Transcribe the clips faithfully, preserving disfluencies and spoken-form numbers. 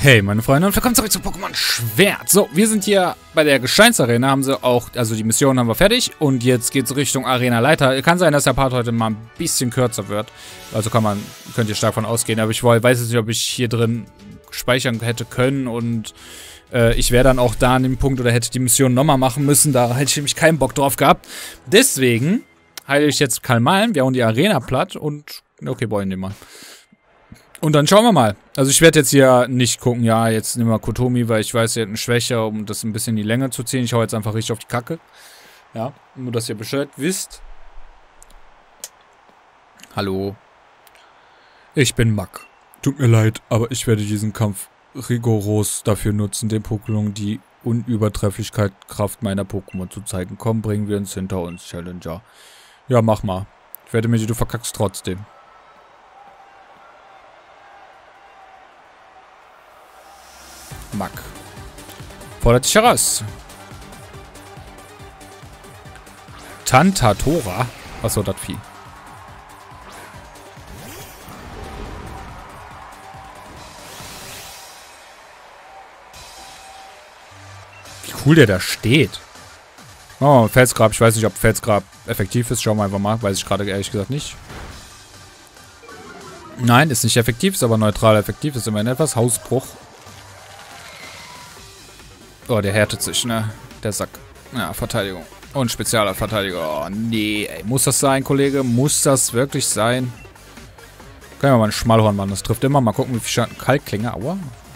Hey meine Freunde und willkommen zurück zu Pokémon Schwert. So, wir sind hier bei der Gesteinsarena, haben sie auch, also die Mission haben wir fertig und jetzt geht es Richtung Arena Leiter. Kann sein, dass der Part heute mal ein bisschen kürzer wird, also kann man, könnt ihr stark von ausgehen, aber ich weiß jetzt nicht, ob ich hier drin speichern hätte können und äh, ich wäre dann auch da an dem Punkt oder hätte die Mission nochmal machen müssen, da hätte ich nämlich keinen Bock drauf gehabt. Deswegen heile ich jetzt Kalmalm, wir hauen die Arena platt und, okay, wollen den mal. Und dann schauen wir mal. Also ich werde jetzt hier nicht gucken, ja, jetzt nehmen wir Kotomi, weil ich weiß, er hat eine Schwäche, um das ein bisschen in die Länge zu ziehen. Ich hau jetzt einfach richtig auf die Kacke. Ja, nur dass ihr Bescheid wisst. Hallo. Ich bin Mack. Tut mir leid, aber ich werde diesen Kampf rigoros dafür nutzen, den Pokémon die Unübertrefflichkeit Kraft meiner Pokémon zu zeigen. Komm, bringen wir uns hinter uns, Challenger. Ja, mach mal. Ich werde mir die, du verkackst trotzdem. Mack. Fordert dich heraus. Tantatora? Was soll das Vieh? Wie cool der da steht. Oh, Felsgrab. Ich weiß nicht, ob Felsgrab effektiv ist. Schauen wir einfach mal. Weiß ich gerade ehrlich gesagt nicht. Nein, ist nicht effektiv. Ist aber neutral effektiv. Ist immerhin etwas. Hausbruch. Oh, der härtet sich, ne? Der Sack. Ja, Verteidigung. Und spezieller Verteidiger. Oh, nee, ey. Muss das sein, Kollege? Muss das wirklich sein? Können wir mal ein Schmalhorn machen. Das trifft immer. Mal gucken, wie viel Schaden. Kalkklinge. Aua.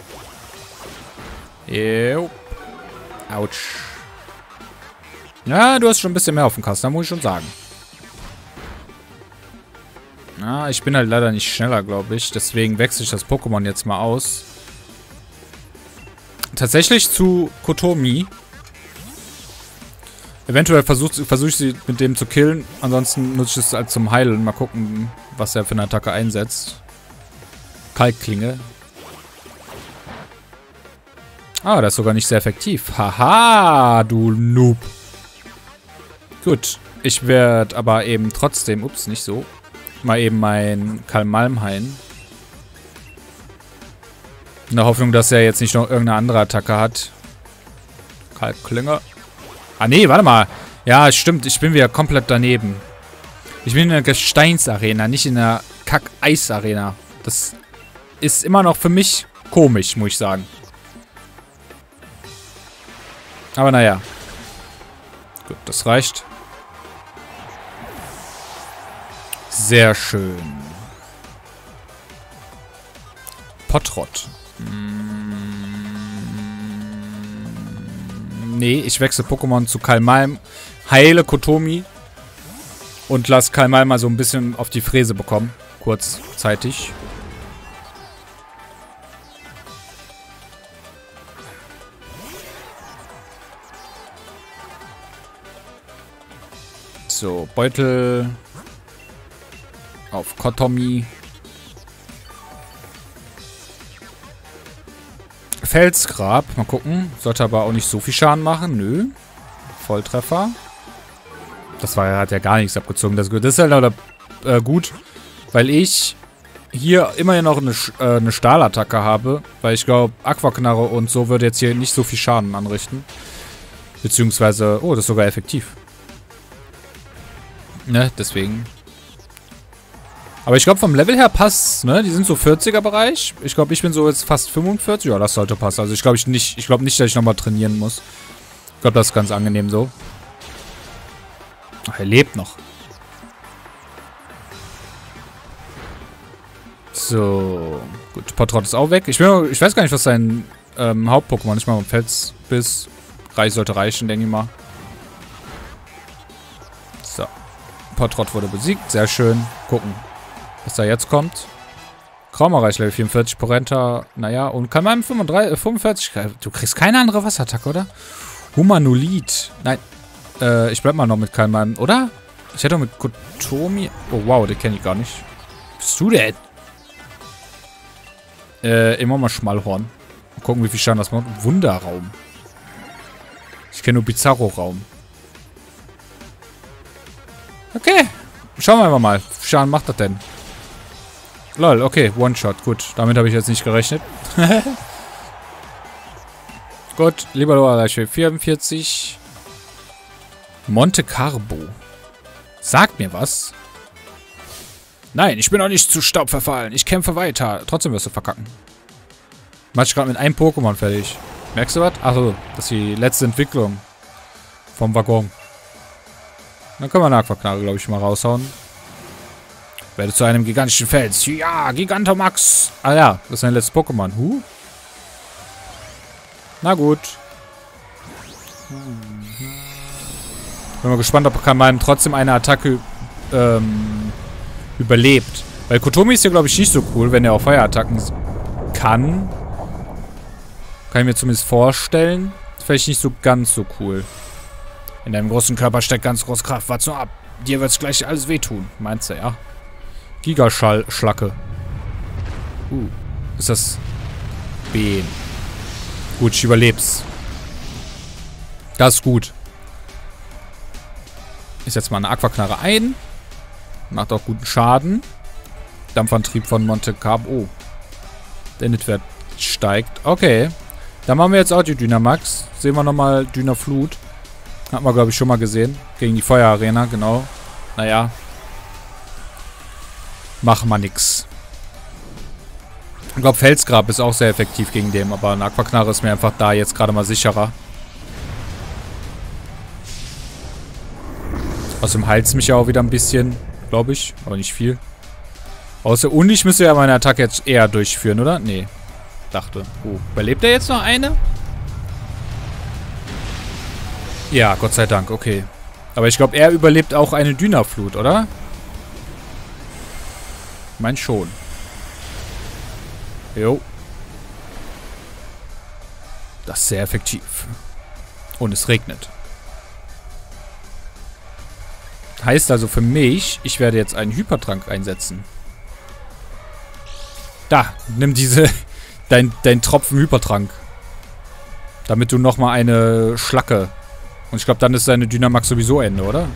Jo. Autsch. Ja, du hast schon ein bisschen mehr auf dem Kasten, muss ich schon sagen. Na, ich bin halt leider nicht schneller, glaube ich. Deswegen wechsle ich das Pokémon jetzt mal aus. Tatsächlich zu Kotomi. Eventuell versuche versuch ich sie mit dem zu killen. Ansonsten nutze ich es halt zum Heilen. Mal gucken, was er für eine Attacke einsetzt. Kalkklinge. Ah, das ist sogar nicht sehr effektiv. Haha, du Noob. Gut. Ich werde aber eben trotzdem, ups, nicht so, mal eben mein Kalmalm heilen. In der Hoffnung, dass er jetzt nicht noch irgendeine andere Attacke hat. Kalkklinge. Ah, nee, warte mal. Ja, stimmt. Ich bin wieder komplett daneben. Ich bin in der Gesteinsarena, nicht in der Kack-Eis-Arena. Das ist immer noch für mich komisch, muss ich sagen. Aber naja. Gut, das reicht. Sehr schön. Potrott. Nee, ich wechsle Pokémon zu Kalmalm, heile Kotomi und lass Kalmalm mal so ein bisschen auf die Fräse bekommen. Kurzzeitig. So, Beutel auf Kotomi. Felsgrab. Mal gucken. Sollte aber auch nicht so viel Schaden machen. Nö. Volltreffer. Das war, hat ja gar nichts abgezogen. Das, das ist halt auch, äh, gut, weil ich hier immerhin noch eine, äh, eine Stahlattacke habe. Weil ich glaube, Aquaknarre und so würde jetzt hier nicht so viel Schaden anrichten. Beziehungsweise, oh, das ist sogar effektiv. Ne, deswegen. Aber ich glaube, vom Level her passt, ne? Die sind so vierziger Bereich. Ich glaube, ich bin so jetzt fast fünfundvierzig. Ja, das sollte passen. Also ich glaube ich nicht, ich glaube nicht, dass ich nochmal trainieren muss. Ich glaube, das ist ganz angenehm so. Ach, er lebt noch. So. Gut, Potrott ist auch weg. Ich, will, ich weiß gar nicht, was sein ähm, Haupt-Pokémon ist. Mal im Felsbiss. Reich sollte reichen, denke ich mal. So. Potrott wurde besiegt. Sehr schön. Gucken, was da jetzt kommt. Kraumerreich Level vierundvierzig, Porenta, naja, und Kalmalm fünfunddreißig, fünfundvierzig. Du kriegst keine andere Wasserattacke, oder? Humanoid. Nein, äh, ich bleib mal noch mit Kalmalm, oder? Ich hätte doch mit Kotomi. Oh, wow, den kenne ich gar nicht. Was bist du denn? Äh, immer mal Schmalhorn. Mal gucken, wie viel Schaden das macht. Wunderraum. Ich kenne nur Bizarro-Raum. Okay. Schauen wir einfach mal. Wie viel Schaden macht das denn? Lol, okay, One-Shot, gut. Damit habe ich jetzt nicht gerechnet. Gut, lieber Loa, vierundvierzig. Monte Carlo. Sagt mir was? Nein, ich bin noch nicht zu Staub verfallen. Ich kämpfe weiter. Trotzdem wirst du verkacken. Mach ich gerade mit einem Pokémon fertig. Merkst du was? Achso, das ist die letzte Entwicklung vom Waggon. Dann können wir eine Aquaknarre, glaube ich, mal raushauen. Werde zu einem gigantischen Fels. Ja, Gigantamax. Ah ja, das ist ein letztes Pokémon. Huh? Na gut. Bin mal gespannt, ob Kamalen trotzdem eine Attacke ähm, überlebt. Weil Kotomi ist ja, glaube ich, nicht so cool, wenn er auch Feuerattacken kann. Kann ich mir zumindest vorstellen. Ist vielleicht nicht so ganz so cool. In deinem großen Körper steckt ganz große Kraft. Warte nur ab. Dir wird es gleich alles wehtun. Meinst du, ja? Gigaschall-Schlacke. Uh, ist das B. Gut, ich überleb's. Das ist gut. Ich setze mal eine Aquaknarre ein. Macht auch guten Schaden. Dampfantrieb von Monte Carlo. Oh. Der Nitwert steigt. Okay. Dann machen wir jetzt auch die Dynamax. Sehen wir nochmal Dynaflut. Hat man, glaube ich, schon mal gesehen. Gegen die Feuerarena, genau. Naja. Machen wir nix. Ich glaube, Felsgrab ist auch sehr effektiv gegen den. Aber eine Aquaknarre ist mir einfach da jetzt gerade mal sicherer. Außerdem heilt es mich ja auch wieder ein bisschen, glaube ich. Aber nicht viel. Außer und ich müsste ja meine Attacke jetzt eher durchführen, oder? Nee. Dachte. Oh, überlebt er jetzt noch eine? Ja, Gott sei Dank, okay. Aber ich glaube, er überlebt auch eine Dynaflut, oder? Ich meine schon. Jo. Das ist sehr effektiv. Und es regnet. Heißt also für mich, ich werde jetzt einen Hypertrank einsetzen. Da, nimm diese, dein, dein Tropfen Hypertrank. Damit du nochmal eine Schlacke. Und ich glaube, dann ist deine Dynamax sowieso Ende, oder?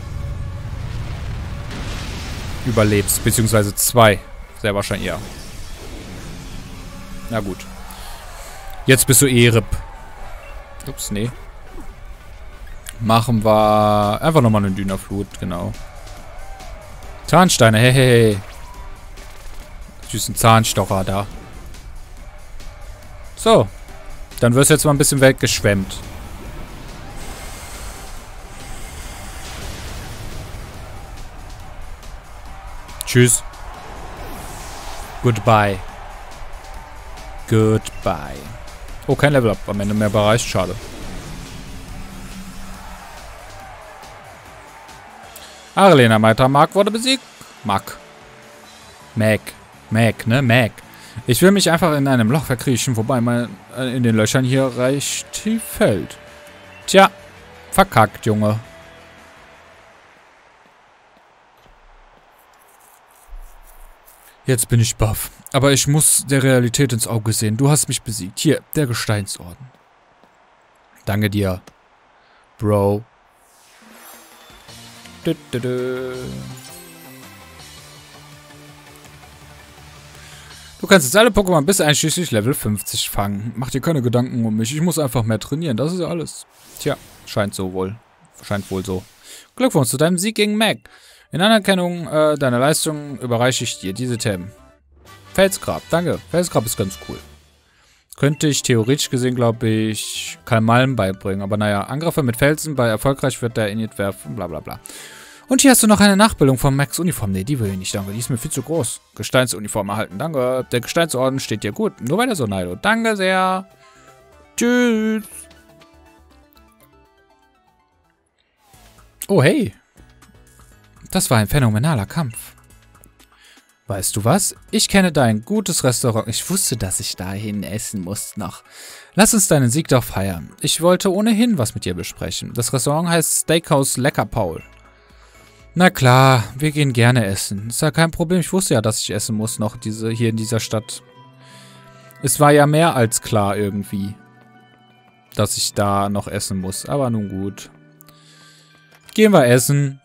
Überlebst, beziehungsweise zwei. Sehr wahrscheinlich, ja. Na gut. Jetzt bist du eh R I P. Ups, nee. Machen wir einfach nochmal eine Dynaflut, genau. Zahnsteine, hey, hey, hey. Süßen Zahnstocher da. So. Dann wirst du jetzt mal ein bisschen weggeschwemmt. Tschüss. Goodbye. Goodbye. Oh, kein Level-Up. Am Ende mehr Bereich. Schade. Arelena Meiter Mark wurde besiegt. Mac. Mac. Mac, ne? Mac. Ich will mich einfach in einem Loch verkriechen, wobei man in den Löchern hier reicht tief fällt. Tja. Verkackt, Junge. Jetzt bin ich baff. Aber ich muss der Realität ins Auge sehen. Du hast mich besiegt. Hier, der Gesteinsorden. Danke dir, Bro. Du, du, du. Du kannst jetzt alle Pokémon bis einschließlich Level fünfzig fangen. Mach dir keine Gedanken um mich. Ich muss einfach mehr trainieren. Das ist ja alles. Tja, scheint so wohl. Scheint wohl so. Glückwunsch zu deinem Sieg gegen Mac. In Anerkennung äh, deiner Leistung überreiche ich dir diese Themen. Felsgrab, danke. Felsgrab ist ganz cool. Könnte ich theoretisch gesehen, glaube ich, Kalmalm beibringen. Aber naja, Angriffe mit Felsen, bei erfolgreich wird der Init werfen, bla bla bla. Und hier hast du noch eine Nachbildung von Max Uniform. Ne, die will ich nicht, danke. Die ist mir viel zu groß. Gesteinsuniform erhalten, danke. Der Gesteinsorden steht dir gut. Nur weiter so, Naido. Danke sehr. Tschüss. Oh, hey. Das war ein phänomenaler Kampf. Weißt du was? Ich kenne da ein gutes Restaurant. Ich wusste, dass ich dahin essen muss noch. Lass uns deinen Sieg doch feiern. Ich wollte ohnehin was mit dir besprechen. Das Restaurant heißt Steakhouse Lecker Paul. Na klar, wir gehen gerne essen. Ist ja kein Problem. Ich wusste ja, dass ich essen muss noch diese hier in dieser Stadt. Es war ja mehr als klar irgendwie, dass ich da noch essen muss. Aber nun gut. Gehen wir essen.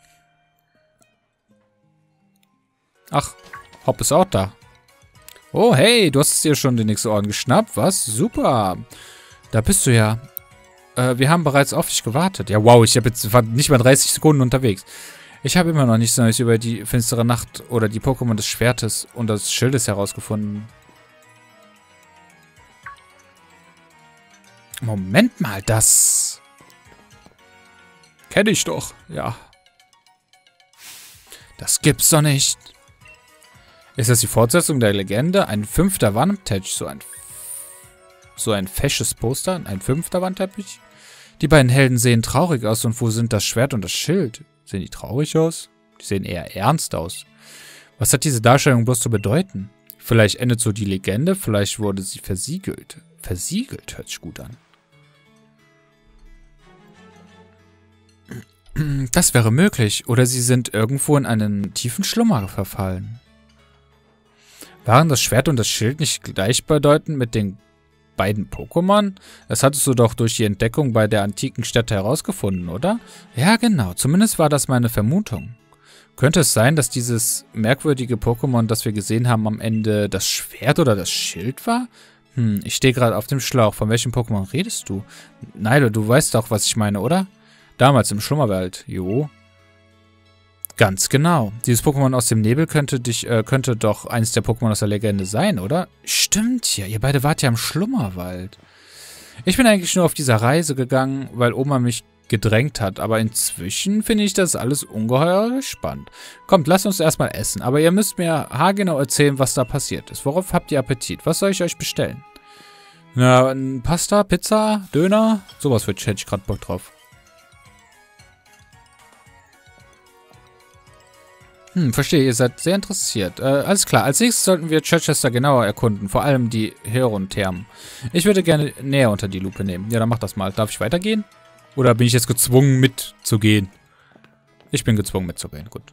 Ach, Hopp ist auch da. Oh, hey, du hast dir schon den nächsten Orden geschnappt. Was? Super. Da bist du ja. Äh, wir haben bereits auf dich gewartet. Ja, wow, ich habe jetzt war nicht mal dreißig Sekunden unterwegs. Ich habe immer noch nichts Neues über die finstere Nacht oder die Pokémon des Schwertes und des Schildes herausgefunden. Moment mal, das... Kenne ich doch, ja. Das gibt's doch nicht. Ist das die Fortsetzung der Legende? Ein fünfter Wandteppich, so ein... So ein fesches Poster, ein fünfter Wandteppich? Die beiden Helden sehen traurig aus und wo sind das Schwert und das Schild? Sehen die traurig aus? Die sehen eher ernst aus. Was hat diese Darstellung bloß zu bedeuten? Vielleicht endet so die Legende, vielleicht wurde sie versiegelt. Versiegelt hört sich gut an. Das wäre möglich. Oder sie sind irgendwo in einen tiefen Schlummer verfallen. Waren das Schwert und das Schild nicht gleichbedeutend mit den beiden Pokémon? Das hattest du doch durch die Entdeckung bei der antiken Stätte herausgefunden, oder? Ja, genau. Zumindest war das meine Vermutung. Könnte es sein, dass dieses merkwürdige Pokémon, das wir gesehen haben, am Ende das Schwert oder das Schild war? Hm, ich stehe gerade auf dem Schlauch. Von welchem Pokémon redest du? Nilo, du weißt doch, was ich meine, oder? Damals im Schlummerwald. Jo. Ganz genau. Dieses Pokémon aus dem Nebel könnte dich, äh, könnte doch eins der Pokémon aus der Legende sein, oder? Stimmt ja. Ihr beide wart ja im Schlummerwald. Ich bin eigentlich nur auf dieser Reise gegangen, weil Oma mich gedrängt hat. Aber inzwischen finde ich das alles ungeheuer spannend. Kommt, lasst uns erstmal essen. Aber ihr müsst mir haargenau erzählen, was da passiert ist. Worauf habt ihr Appetit? Was soll ich euch bestellen? Na, Pasta, Pizza, Döner? Sowas hätte ich gerade Bock drauf. Hm, verstehe, ihr seid sehr interessiert. Äh, alles klar, als nächstes sollten wir Chichester genauer erkunden, vor allem die Heron-Thermen. Ich würde gerne näher unter die Lupe nehmen. Ja, dann mach das mal. Darf ich weitergehen? Oder bin ich jetzt gezwungen mitzugehen? Ich bin gezwungen mitzugehen, gut.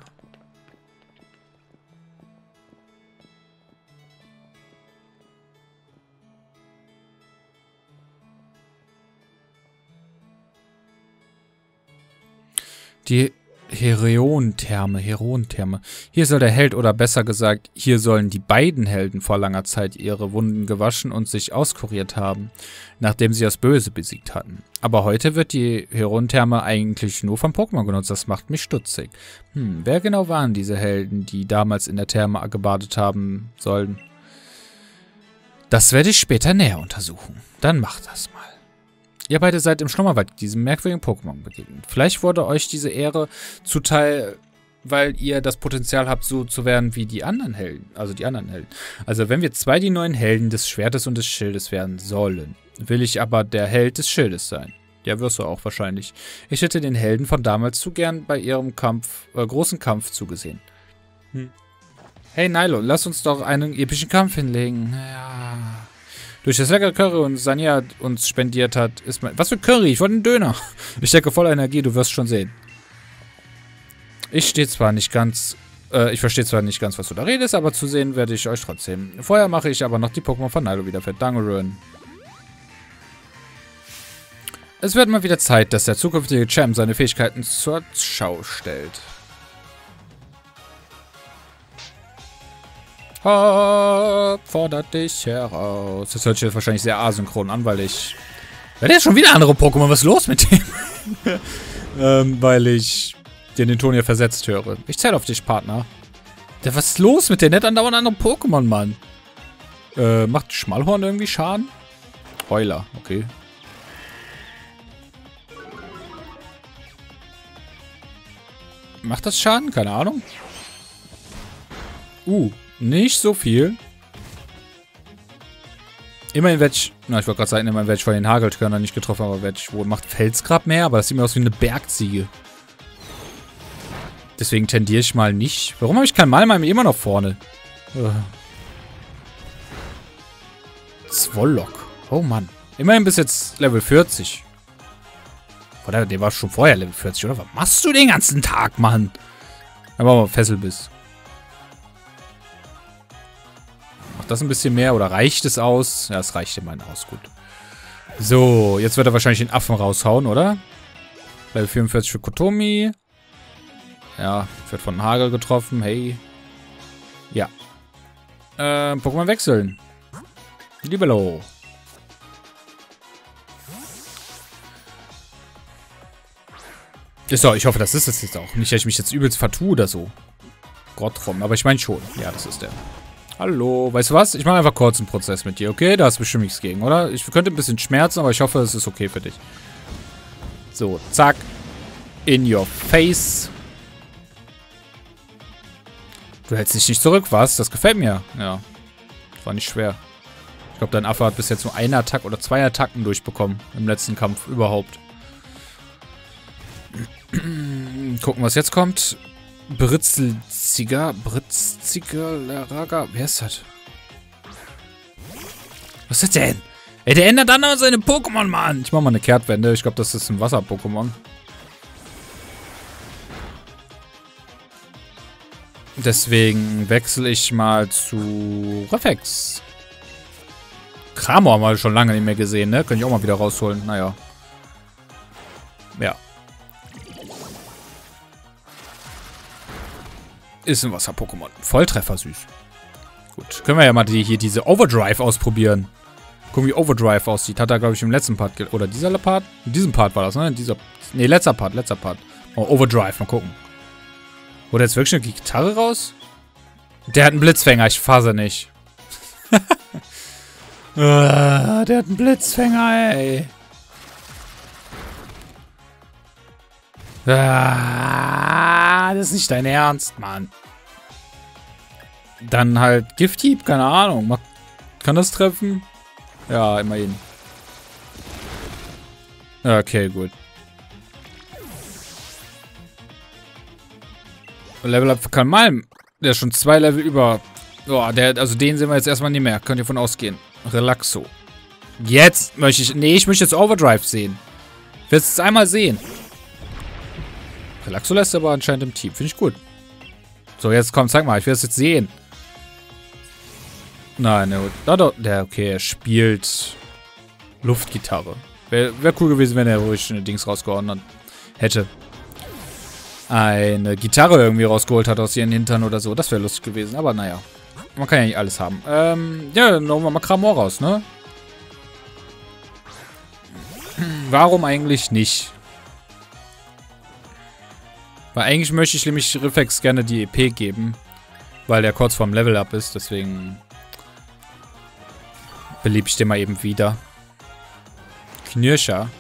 Die Heron-Therme, Heron-Therme. Hier soll der Held, oder besser gesagt, hier sollen die beiden Helden vor langer Zeit ihre Wunden gewaschen und sich auskuriert haben, nachdem sie das Böse besiegt hatten. Aber heute wird die Heron-Therme eigentlich nur vom Pokémon genutzt, das macht mich stutzig. Hm, wer genau waren diese Helden, die damals in der Therme gebadet haben sollen? Das werde ich später näher untersuchen. Dann macht das mal. Ihr beide seid im Schlummerwald diesem merkwürdigen Pokémon begegnet. Vielleicht wurde euch diese Ehre zuteil, weil ihr das Potenzial habt, so zu werden wie die anderen Helden. Also die anderen Helden. Also wenn wir zwei die neuen Helden des Schwertes und des Schildes werden sollen, will ich aber der Held des Schildes sein. Ja, wirst du auch wahrscheinlich. Ich hätte den Helden von damals zu gern bei ihrem Kampf, äh, großen Kampf zugesehen. Hm. Hey Nilo, lass uns doch einen epischen Kampf hinlegen. Ja... Durch das leckere Curry und Sanja uns spendiert hat, ist mein... Was für Curry? Ich wollte einen Döner. Ich stecke voller Energie, du wirst schon sehen. Ich stehe zwar nicht ganz... Äh, ich verstehe zwar nicht ganz, was du da redest, aber zu sehen werde ich euch trotzdem. Vorher mache ich aber noch die Pokémon von Nilo wieder fett. Dangerön. Es wird mal wieder Zeit, dass der zukünftige Champ seine Fähigkeiten zur Schau stellt. Hopp, fordert dich heraus. Das hört sich jetzt wahrscheinlich sehr asynchron an, weil ich... Wer hat schon wieder andere Pokémon? Was ist los mit dem? ähm, weil ich den, den Ton hier versetzt höre. Ich zähle auf dich, Partner. Der, was ist los mit der? Nicht andauernd andere Pokémon, Mann. Äh, macht Schmalhorn irgendwie Schaden? Heuler, okay. Macht das Schaden? Keine Ahnung. Uh. Nicht so viel. Immerhin werde ich... Na, ich wollte gerade sagen, immerhin werde ich von den Hagelkörnern nicht getroffen, aber werde ich wohl... Macht Felsgrab mehr, aber das sieht mir aus wie eine Bergziege. Deswegen tendiere ich mal nicht. Warum habe ich kein Malmalm immer noch vorne? Uh. Zwollock. Oh Mann. Immerhin bis jetzt Level vierzig. Oder der war schon vorher Level vierzig, oder? Was machst du den ganzen Tag, Mann? Dann machen wir Fesselbiss. Das ein bisschen mehr oder reicht es aus? Ja, es reicht immerhin aus, gut. So, jetzt wird er wahrscheinlich den Affen raushauen, oder? Level vierundvierzig für Kotomi. Ja, wird von Hagel getroffen, hey. Ja. Äh, Pokémon wechseln. Libello. Ist doch, ich hoffe, das ist es jetzt auch. Nicht, dass ich mich jetzt übelst vertue oder so. Gottrom, aber ich meine schon. Ja, das ist der. Hallo, weißt du was? Ich mache einfach kurz einen Prozess mit dir, okay? Da hast du bestimmt nichts gegen, oder? Ich könnte ein bisschen schmerzen, aber ich hoffe, es ist okay für dich. So, zack. In your face. Du hältst dich nicht zurück, was? Das gefällt mir. Ja. War nicht schwer. Ich glaube, dein Affe hat bis jetzt nur eine Attacke oder zwei Attacken durchbekommen. Im letzten Kampf überhaupt. Gucken, was jetzt kommt. Britzelziger. Britziger Laraga. Wer ist das? Was ist das denn? Ey, der ändert dann seine Pokémon, Mann. Ich mach mal eine Kehrtwende. Ich glaube, das ist ein Wasser-Pokémon. Deswegen wechsle ich mal zu Reflex. Kramor haben wir schon lange nicht mehr gesehen, ne? Könnte ich auch mal wieder rausholen. Naja. Ja. Ist ein Wasser-Pokémon. Volltreffer, süß. Gut. Können wir ja mal die, hier diese Overdrive ausprobieren. Gucken, wie Overdrive aussieht. Hat er, glaube ich, im letzten Part... Oder dieser Part? In diesem Part war das, ne? In dieser... Ne, letzter Part, letzter Part. Oh, Overdrive, mal gucken. Wurde jetzt wirklich eine Gitarre raus? Der hat einen Blitzfänger, ich fasse nicht. ah, der hat einen Blitzfänger, ey. Ah, das ist nicht dein Ernst, Mann. Dann halt Gifthieb, keine Ahnung. Kann das treffen? Ja, immerhin. Okay, gut. Level Up für Kalmalm. Der ist schon zwei Level über. Boah, der, also den sehen wir jetzt erstmal nicht mehr. Könnt ihr von ausgehen. Relaxo. Jetzt möchte ich. Nee, ich möchte jetzt Overdrive sehen. Ich will es einmal sehen. Relaxo lässt aber anscheinend im Team. Finde ich gut. So, jetzt komm, zeig mal. Ich will es jetzt sehen. Nein, der, der, der, okay, er spielt Luftgitarre. Wäre wär cool gewesen, wenn er ruhig eine Dings rausgehauen hat. Hätte. Eine Gitarre irgendwie rausgeholt hat aus ihren Hintern oder so. Das wäre lustig gewesen, aber naja. Man kann ja nicht alles haben. Ähm, ja, dann holen wir mal Kramor raus, ne? Warum eigentlich nicht? Weil eigentlich möchte ich nämlich Reflex gerne die E P geben. Weil der kurz vorm Level-Up ist, deswegen beliebe ich den mal eben wieder. Knirscher.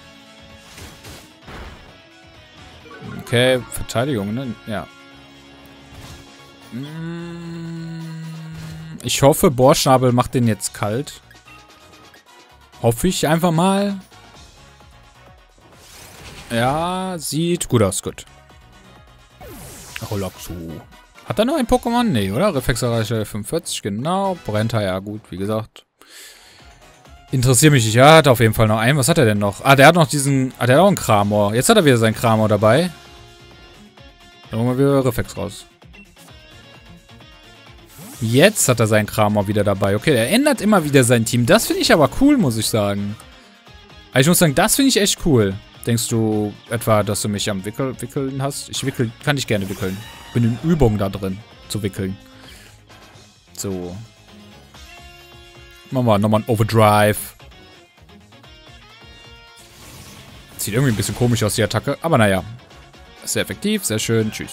Okay, Verteidigung, ne? Ja. Ich hoffe, Bohrschnabel macht den jetzt kalt. Hoffe ich einfach mal. Ja, sieht gut aus, gut. Relaxo. Hat er noch ein Pokémon? Nee, oder? Reflexerreiche fünfundvierzig, genau. Brenta, ja gut, wie gesagt. Interessiert mich nicht. Ja, hat auf jeden Fall noch einen. Was hat er denn noch? Ah, der hat noch diesen... Ah, der hat auch einen Kramor. Jetzt hat er wieder seinen Kramor dabei. Dann holen wir wieder Reflex raus. Jetzt hat er seinen Kramor wieder dabei. Okay, er ändert immer wieder sein Team. Das finde ich aber cool, muss ich sagen. Aber ich muss sagen, das finde ich echt cool. Denkst du etwa, dass du mich am Wickel Wickeln hast? Ich wickel, kann dich gerne wickeln. Bin in Übung da drin, zu wickeln. So. Machen wir nochmal ein Overdrive. Sieht irgendwie ein bisschen komisch aus, die Attacke. Aber naja. Sehr effektiv, sehr schön. Tschüss.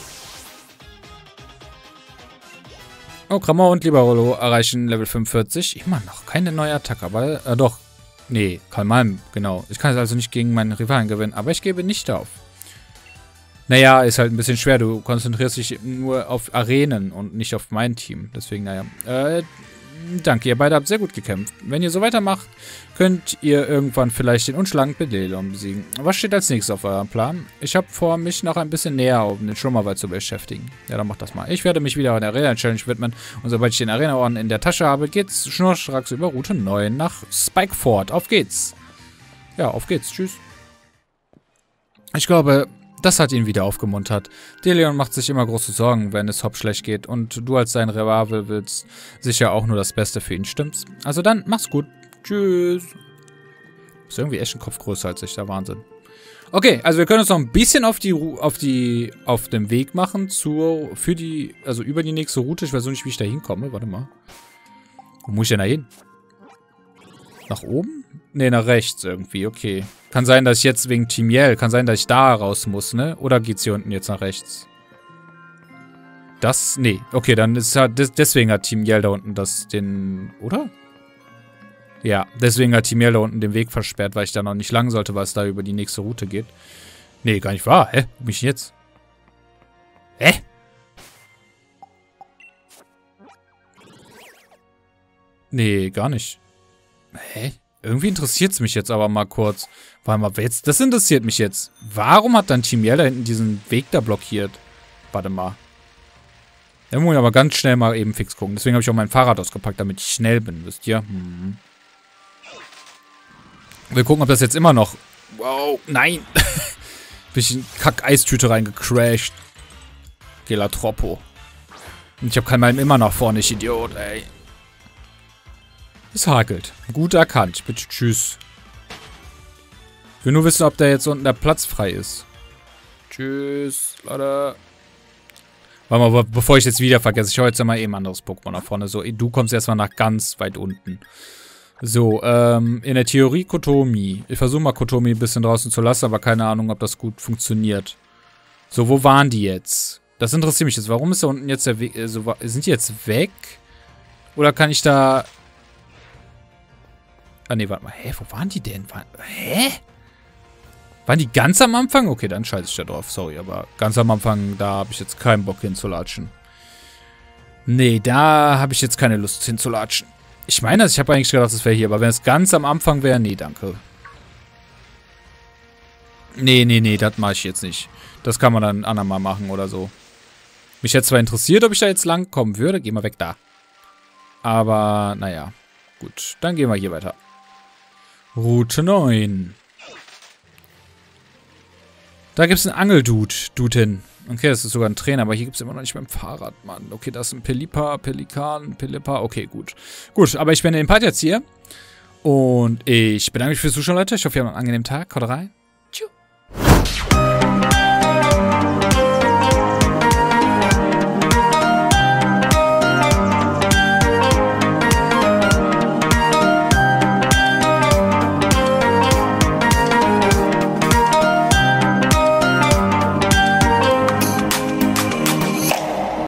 Oh, Kramor und Liberolo erreichen Level fünfundvierzig. Immer noch keine neue Attacke, aber äh, doch. Nee, Kalmalm, genau. Ich kann es also nicht gegen meinen Rivalen gewinnen, aber ich gebe nicht auf. Naja, ist halt ein bisschen schwer. Du konzentrierst dich nur auf Arenen und nicht auf mein Team. Deswegen, naja. Äh, danke, ihr beide habt sehr gut gekämpft. Wenn ihr so weitermacht, könnt ihr irgendwann vielleicht den unschlagen Bedelon besiegen. Was steht als nächstes auf eurem Plan? Ich habe vor, mich noch ein bisschen näher um den Schlummerwald zu beschäftigen. Ja, dann macht das mal. Ich werde mich wieder der Arena-Challenge widmen. Und sobald ich den Arena-Orden in der Tasche habe, geht's schnurstracks über Route neun nach Spikeford. Auf geht's. Ja, auf geht's. Tschüss. Ich glaube... Das hat ihn wieder aufgemuntert. Deleon macht sich immer große Sorgen, wenn es Hop schlecht geht. Und du als sein Rivale willst sicher auch nur das Beste für ihn, stimmt's? Also dann, mach's gut. Tschüss. Ist irgendwie echt ein Kopf größer als ich, der Wahnsinn. Okay, also wir können uns noch ein bisschen auf die auf die auf dem Weg machen zur für die also über die nächste Route. Ich weiß noch nicht, wie ich da hinkomme. Warte mal. Wo muss ich denn da hin? Nach oben? Ne, nach rechts irgendwie. Okay. Kann Kann sein, dass ich jetzt wegen Team Yell, kann sein, dass ich da raus muss, ne? Oder geht's hier unten jetzt nach rechts? Das, nee. Okay, dann ist halt, deswegen hat Team Yell da unten das, den, oder? Ja, deswegen hat Team Yell da unten den Weg versperrt, weil ich da noch nicht lang sollte, weil es da über die nächste Route geht. Nee, gar nicht wahr. Hä? Wo bin ich jetzt? Hä? Nee, gar nicht. Hä? Irgendwie interessiert es mich jetzt aber mal kurz. Warte mal, jetzt, das interessiert mich jetzt. Warum hat dann Team Yell da hinten diesen Weg da blockiert? Warte mal. Da muss ich aber ganz schnell mal eben fix gucken. Deswegen habe ich auch mein Fahrrad ausgepackt, damit ich schnell bin, wisst ihr? Hm. Wir gucken, ob das jetzt immer noch... Wow, nein! Bin ich in Kack-Eistüte reingecrashed. Gelatroppo. Und ich habe keinen Mal immer nach vorne, ich Idiot, ey. Es hakelt. Gut erkannt. Bitte tschüss. Ich will nur wissen, ob da jetzt unten der Platz frei ist. Tschüss, Leute. Warte mal, bevor ich jetzt wieder vergesse, ich hau jetzt mal eben ein anderes Pokémon nach vorne. So, du kommst erstmal nach ganz weit unten. So, ähm, in der Theorie Kotomi. Ich versuche mal Kotomi ein bisschen draußen zu lassen, aber keine Ahnung, ob das gut funktioniert. So, wo waren die jetzt? Das interessiert mich jetzt. Warum ist da unten jetzt der Weg? Äh, so, sind die jetzt weg? Oder kann ich da... Ah, nee, warte mal. Hä, wo waren die denn? War, hä? Waren die ganz am Anfang? Okay, dann scheiße ich da drauf. Sorry, aber ganz am Anfang, da habe ich jetzt keinen Bock hinzulatschen. Nee, da habe ich jetzt keine Lust hinzulatschen. Ich meine, ich habe eigentlich gedacht, das wäre hier. Aber wenn es ganz am Anfang wäre, nee, danke. Nee, nee, nee, das mache ich jetzt nicht. Das kann man dann ein andermal machen oder so. Mich hätte zwar interessiert, ob ich da jetzt lang kommen würde. Geh mal weg da. Aber, naja. Gut, dann gehen wir hier weiter. Route neun. Da gibt es einen Angeldude. Dude hin. Okay, das ist sogar ein Trainer, aber hier gibt es immer noch nicht mit dem Fahrrad, Mann. Okay, das ist ein Pelipa, Pelikan, Pelipa. Okay, gut. Gut, aber ich bin den Part jetzt hier. Und ich bedanke mich fürs Zuschauen, Leute. Ich hoffe, ihr habt einen angenehmen Tag. Haut rein.